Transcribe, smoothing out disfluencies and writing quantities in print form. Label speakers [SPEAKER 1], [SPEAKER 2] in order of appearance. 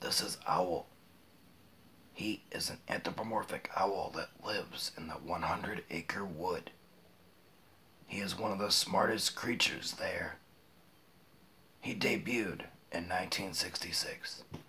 [SPEAKER 1] This is Owl. He is an anthropomorphic owl that lives in the 100-acre wood. He is one of the smartest creatures there. He debuted in 1966.